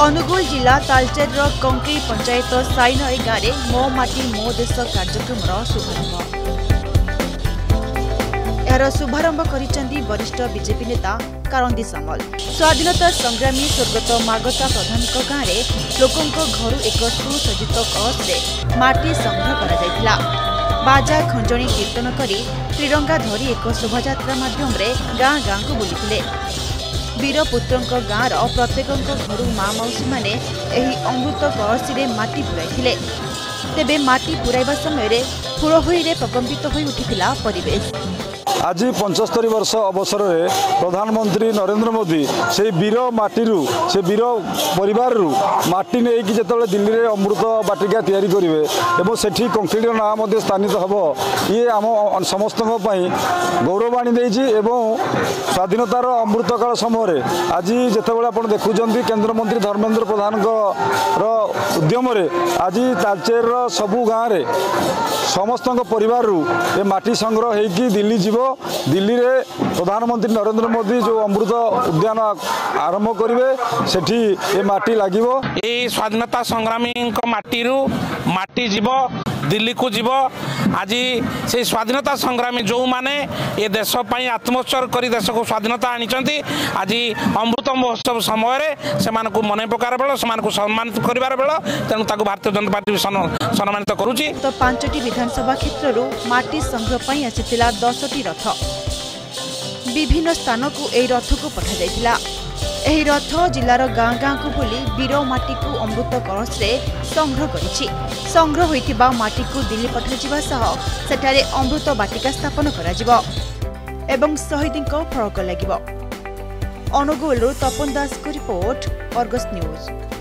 अनुगुल जिला तालचेर कंकई पंचायत साइनई गाँव में मो माटी मो देश कार्यक्रम शुभारंभ यार शुभारंभ करिसेंती वरिष्ठ बीजेपी नेता कारंदी सामल। स्वाधीनता संग्रामी स्वर्गत मागता प्रधान गाँव में लोकों घर एक सुसज्जित कलश माटी संग्रह करा जायतिला। बाजा खंजणी कीर्तन करी त्रिरंगा धरी एक शोभायात्रा माध्यम गाँ गाँ को बुली वीरपुत्रों गाँव प्रत्येक घर माँ मौसी मैंने अमृत कलशी माटी पुराई तेबे माटी पुराइबा समय हुड़हुड़ी प्रकम्पित हो उठिथिला परिवेश। आज 75 वर्ष अवसर में प्रधानमंत्री नरेंद्र मोदी से वीर माटीरू से वीर परिवार माटी नहीं कि जिते दिल्ली में अमृत बाटिका तैयारी करेंगे और सेठी कंक्रीट नाम स्थानित हम ये आम समस्त गौरवाणी देजी स्वाधीनतार अमृतकाल समय आज जितेबाला आप देखुं केंद्र मंत्री धर्मेंद्र प्रधान उद्यम आज तालचेर सबू गाँव में समस्त परिवार ये माटी संग्रह होगी दिल्ली जीव दिल्ली रे प्रधानमंत्री नरेंद्र मोदी जो अमृत उद्यान आरंभ करेंगे सेठी ये माटी लागिवो। ये स्वाधीनता संग्रामी माटी माटी जीव दिल्ली को जीव आज से स्वाधीनता संग्रामी जो माने ये देश पर आत्मोत्सर्ग कर देश को स्वाधीनता आनी आज अमृत महोत्सव समय से मन पकार बेल से सम्मानित कर बेल तेणु भारतीय जनता पार्टी सम्मानित करुच्ची। तो 5टी विधानसभा क्षेत्र माटी संग्रह पर आसीथिला 10टी रथ विभिन्न स्थान को यह रथ को पठा जाइथिला। एही रथ जिलार गाँ गाँ को बुली वीर माटी को अमृत कलश रे संग्रह करिछि। संग्रह होइथिबा माटी को दिल्ली पठाजिबा सह सेठारे अमृत बाटिका स्थापन कराजिबो एवं शहीदों फलक लागिबो। अनुगुल तपन दास को रिपोर्ट, अर्गस न्यूज।